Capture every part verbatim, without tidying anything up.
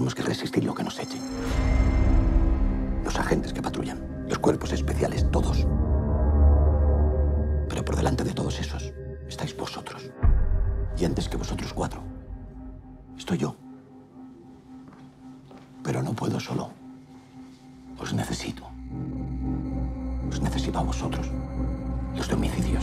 tenemos que resistir lo que nos echen. Los agentes que patrullan, los cuerpos especiales, todos. Pero por delante de todos esos estáis vosotros. Y antes que vosotros cuatro, estoy yo. Pero no puedo solo. Os necesito. Os necesito a vosotros. Los de homicidios.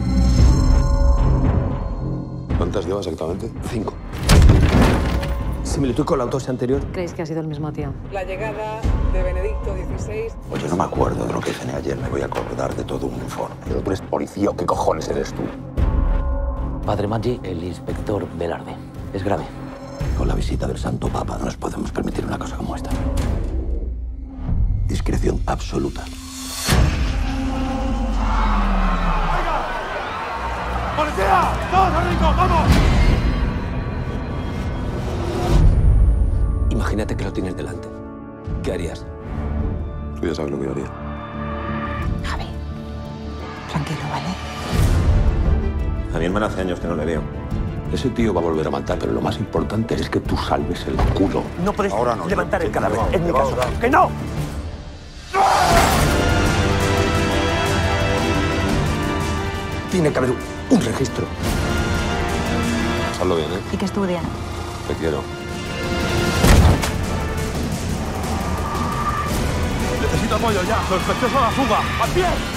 ¿Cuántas llevas exactamente? Cinco. ¿Similitud con la autopsia anterior? ¿Creéis que ha sido el mismo tío? La llegada de Benedicto dieciséis. Oye, no me acuerdo de lo que cené ayer. Me voy a acordar de todo un informe. ¿Pero tú eres policía o qué cojones eres tú? Padre Maggi, el inspector Velarde. Es grave. Con la visita del Santo Papa no nos podemos permitir una cosa como esta. Discreción absoluta. ¡Policía! ¡Todos al rincón! ¡Vamos! Imagínate que lo tienes delante. ¿Qué harías? Tú ya sabes lo que yo haría. Javi, tranquilo, ¿vale? A mi hermana hace años que no le veo. Ese tío va a volver a matar, pero lo más importante es que tú salves el culo. No puedes Ahora no, levantar yo- el cadáver, no, en mi no, caso. no. ¡Que no! Tiene que haber un, un registro. Hazlo bien, ¿eh? ¿Y qué estudia? Te quiero. Necesito apoyo ya. Sospechoso a la fuga. ¡Al pie!